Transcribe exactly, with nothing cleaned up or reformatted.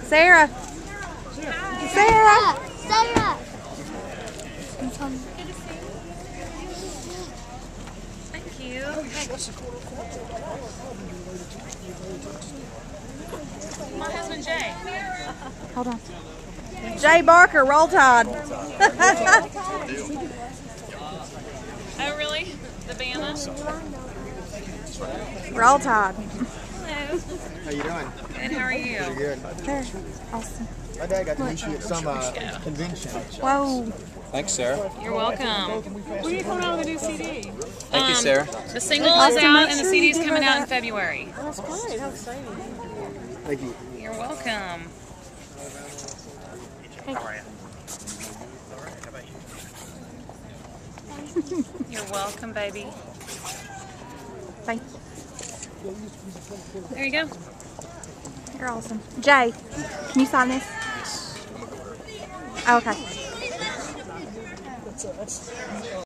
Sarah. Sarah. Sarah. Thank you. My husband Jay. Hold on. Jay Barker, Roll Tide. Oh, really? The banner? Roll Tide. Hello. How you doing? Good, how are you? Pretty good. There. Awesome. My dad got to meet you at some uh, convention. Whoa. Thanks, Sarah. You're welcome. When are you coming out with a new C D? Thank Um, you, Sarah. The single is Austin, out make and the sure C you D's give coming her out in that. February. That's great. How exciting. Thank you. You're welcome. You're welcome, baby. Thank you. There you go. You're awesome. Jay, can you sign this? Okay.